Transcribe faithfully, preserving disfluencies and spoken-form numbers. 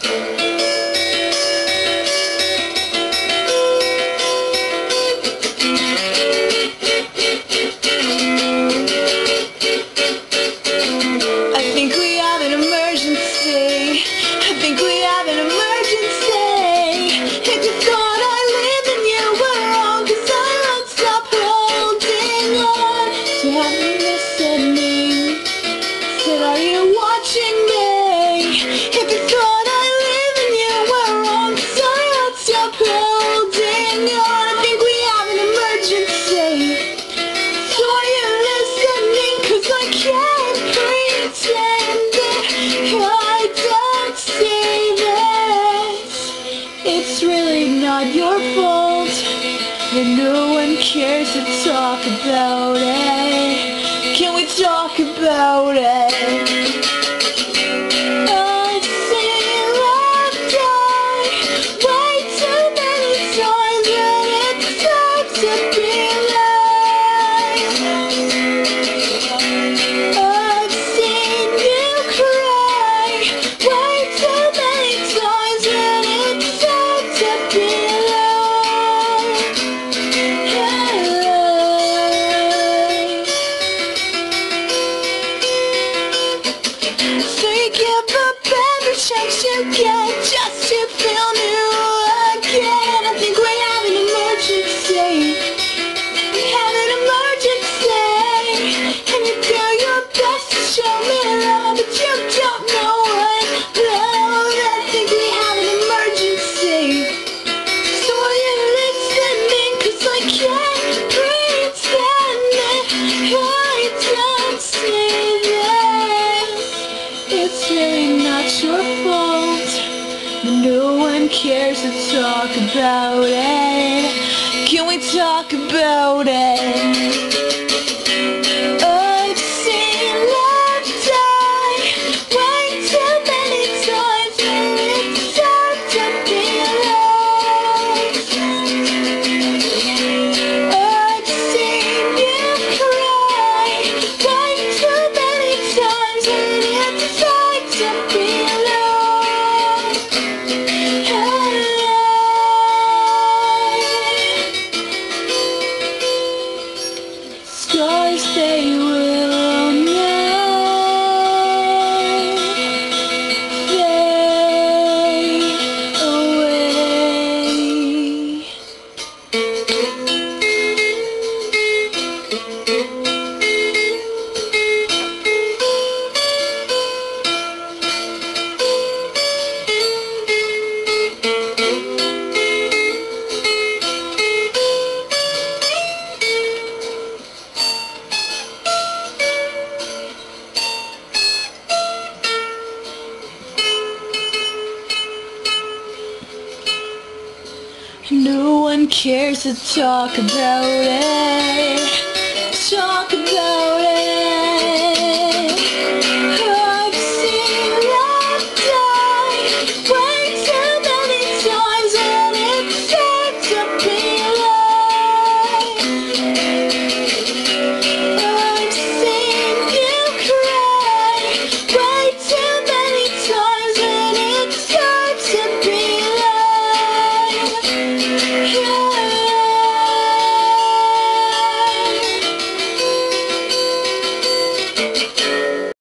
It's really not your fault, and no one cares to talk about it. Can we talk about it? I've seen love die way too many times, and it's hard to be alive. I've seen you cry way too many times, and it's hard to be alive. Forgive the every chance you get just to feel new again. I think we have an emergency. We have an emergency. And you do your best to show me love, but you don't know what love. I think we have an emergency. So are you listening? 'Cause I can't pretend that I don't see this. It's really not your fault, but no one cares to talk about it. Can we talk about it? I've seen love die way too many times, and it's hard to be alive. I've seen you cry way too many times, and it's hard to be alive. Scars, they will not fade away. No one cares to talk about it. Talk